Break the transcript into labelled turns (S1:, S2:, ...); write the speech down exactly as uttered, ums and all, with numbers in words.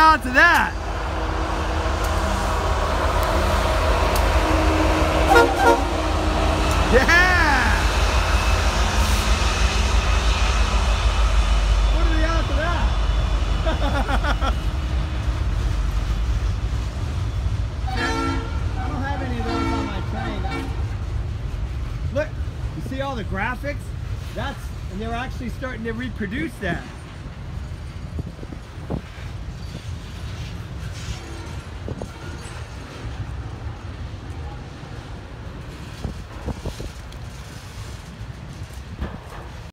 S1: odds of that? Yeah! What are the odds of that? I don't have any of those on my train. Look, you see all the graphics? That's, and they're actually starting to reproduce that.